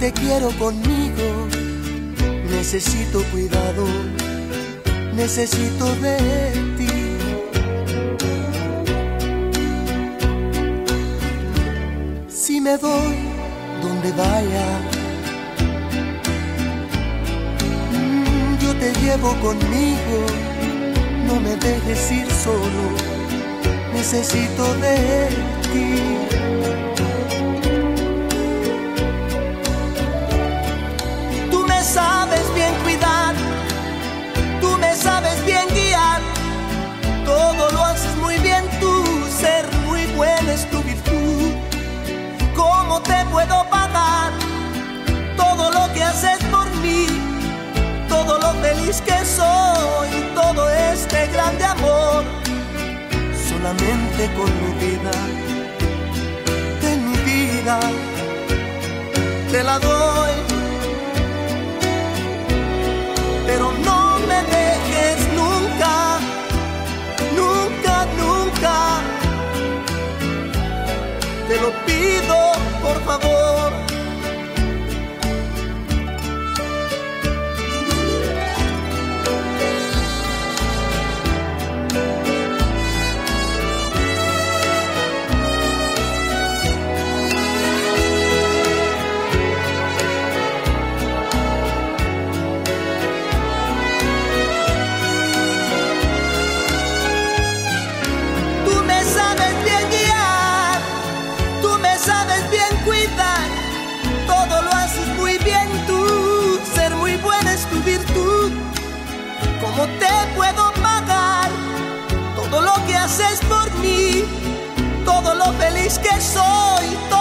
te quiero conmigo. Necesito cuidado, necesito de ti. Si me voy donde vaya, yo te llevo conmigo. No me dejes ir solo, necesito de ti. Tú me sabes bien cuidar, tú me sabes bien guiar. Todo lo haces muy bien tú, ser muy buena es tu virtud. ¿Cómo te puedo pagar todo lo que haces por mí? Todo lo feliz que soy, todo este grande amor. Solamente con mi vida, de mi vida, te la doy. Pero no me dejes nunca, nunca, nunca. Te lo pido, por favor. ¿Cómo te puedo pagar todo lo que haces por mí? Todo lo feliz que soy,